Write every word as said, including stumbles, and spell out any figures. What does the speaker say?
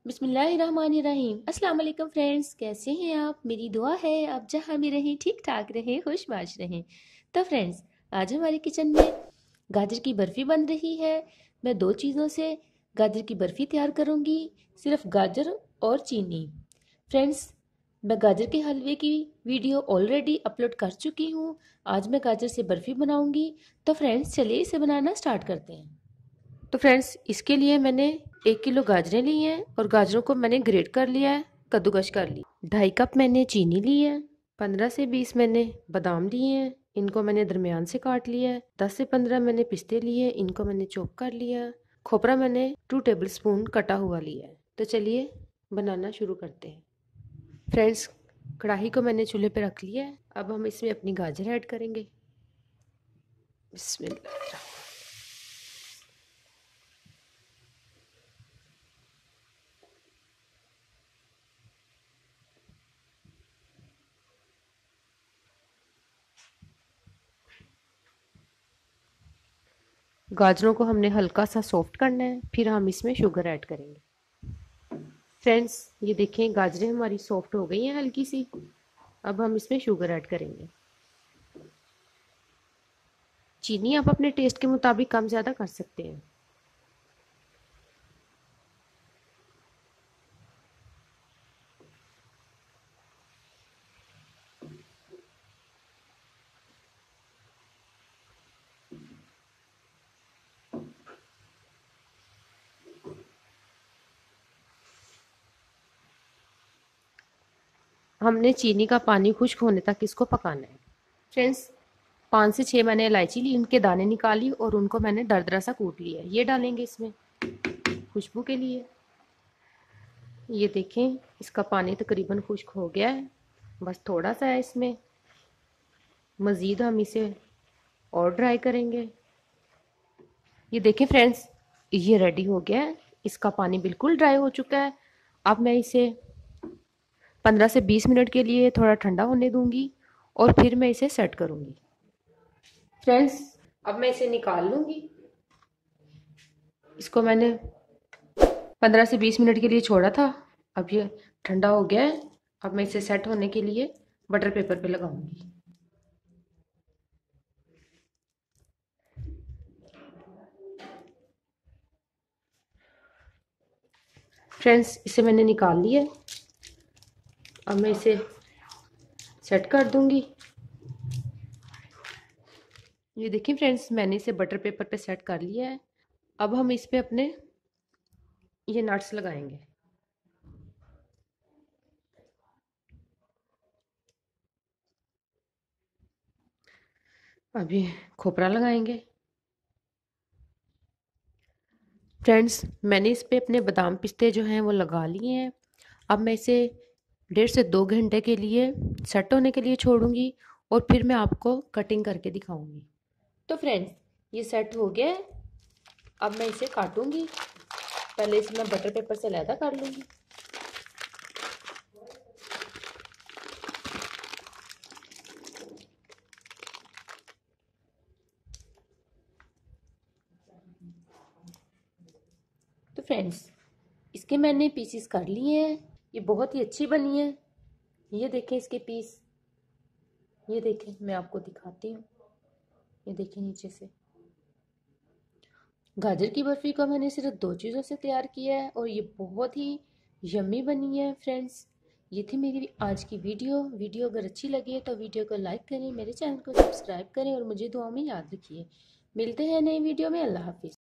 बिस्मिल्लाहिर्रहमानिर्रहीम। अस्सलाम वालेकुम फ्रेंड्स, कैसे हैं आप? मेरी दुआ है आप जहाँ भी रहें ठीक ठाक रहें, खुशबाश रहें। तो फ्रेंड्स, आज हमारे किचन में गाजर की बर्फ़ी बन रही है। मैं दो चीज़ों से गाजर की बर्फ़ी तैयार करूँगी, सिर्फ गाजर और चीनी। फ्रेंड्स, मैं गाजर के हलवे की वीडियो ऑलरेडी अपलोड कर चुकी हूँ। आज मैं गाजर से बर्फ़ी बनाऊँगी। तो फ्रेंड्स, चलिए इसे बनाना स्टार्ट करते हैं। तो फ्रेंड्स, इसके लिए मैंने एक किलो गाजरें ली हैं और गाजरों को मैंने ग्रेट कर लिया है, कद्दूकश कर ली। ढाई कप मैंने चीनी ली है। पंद्रह से बीस मैंने बादाम लिए हैं, इनको मैंने दरमियान से काट लिया है। दस से पंद्रह मैंने पिस्ते लिए, इनको मैंने चॉप कर लिया। खोपरा मैंने टू टेबल स्पून कटा हुआ लिया है। तो चलिए बनाना शुरू करते हैं। फ्रेंड्स, कढ़ाई को मैंने चूल्हे पर रख लिया है। अब हम इसमें अपनी गाजर ऐड करेंगे। बिस्मिल्लाह। गाजरों को हमने हल्का सा सॉफ्ट करना है, फिर हम इसमें शुगर ऐड करेंगे। फ्रेंड्स, ये देखें गाजरें हमारी सॉफ्ट हो गई हैं हल्की सी। अब हम इसमें शुगर ऐड करेंगे। चीनी आप अपने टेस्ट के मुताबिक कम ज़्यादा कर सकते हैं। हमने चीनी का पानी खुश्क होने तक इसको पकाना है। फ्रेंड्स, पाँच से छः मैंने इलायची ली, उनके दाने निकाली और उनको मैंने दरदरा सा कूट लिया। ये डालेंगे इसमें खुशबू के लिए। ये देखें इसका पानी तकरीबन खुश्क हो गया है, बस थोड़ा सा है इसमें। मज़ीद हम इसे और ड्राई करेंगे। ये देखें फ्रेंड्स, ये रेडी हो गया है, इसका पानी बिल्कुल ड्राई हो चुका है। अब मैं इसे पंद्रह से बीस मिनट के लिए थोड़ा ठंडा होने दूंगी और फिर मैं इसे सेट करूंगी। फ्रेंड्स, अब मैं इसे निकाल लूंगी। इसको मैंने पंद्रह से बीस मिनट के लिए छोड़ा था, अब ये ठंडा हो गया है। अब मैं इसे सेट होने के लिए बटर पेपर पे लगाऊंगी। फ्रेंड्स, इसे मैंने निकाल लिया। अब मैं इसे सेट कर दूंगी। ये देखिए फ्रेंड्स, मैंने इसे बटर पेपर पे सेट कर लिया है। अब हम इस पे अपने ये नट्स लगाएंगे। अब ये खोपरा लगाएंगे। फ्रेंड्स, मैंने इस पे अपने बादाम पिस्ते जो हैं वो लगा लिए हैं। अब मैं इसे डेढ़ से दो घंटे के लिए सेट होने के लिए छोड़ूंगी और फिर मैं आपको कटिंग करके दिखाऊंगी। तो फ्रेंड्स, ये सेट हो गया है। अब मैं इसे काटूंगी। पहले इसे मैं बटर पेपर से अलहदा कर लूंगी। तो फ्रेंड्स, इसके मैंने पीसीस कर लिए हैं। ये बहुत ही अच्छी बनी है। ये देखें इसके पीस, ये देखें, मैं आपको दिखाती हूँ। ये देखें नीचे से। गाजर की बर्फ़ी को मैंने सिर्फ दो चीज़ों से तैयार किया है और ये बहुत ही यम्मी बनी है। फ्रेंड्स, ये थी मेरी आज की वीडियो। वीडियो अगर अच्छी लगी तो वीडियो को लाइक करें, मेरे चैनल को सब्सक्राइब करें और मुझे दुआ में याद रखिए। मिलते हैं नई वीडियो में। अल्लाह हाफिज़।